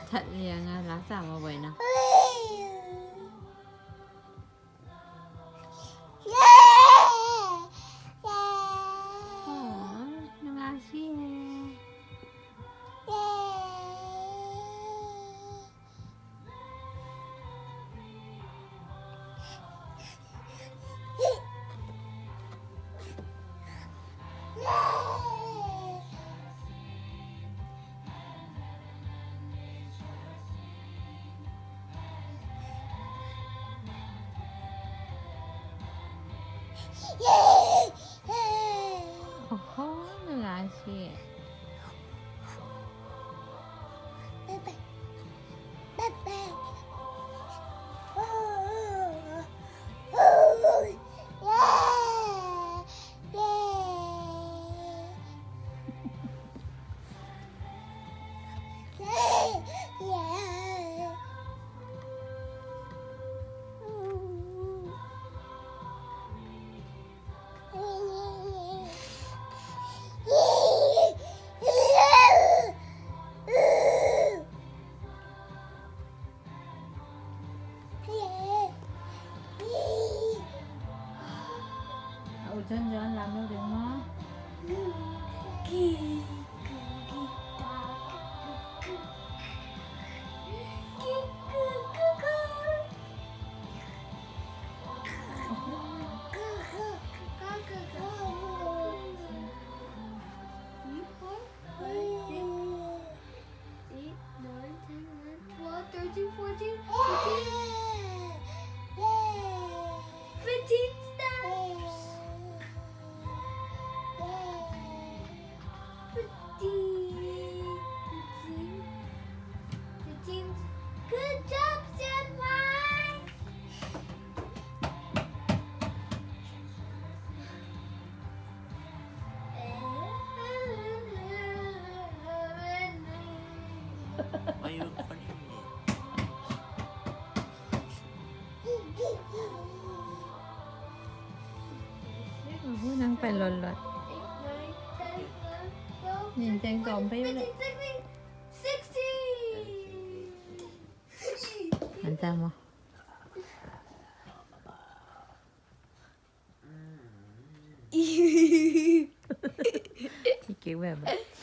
Thật liền lá xả vào vậy nào. Oho, nangasi. Chân cho anh làm đâu được nó. Why are you recording me? Đang phải lột lột. Nhìn trang tòm phía đấy. Anh sao mà? Chị kiểu về mà.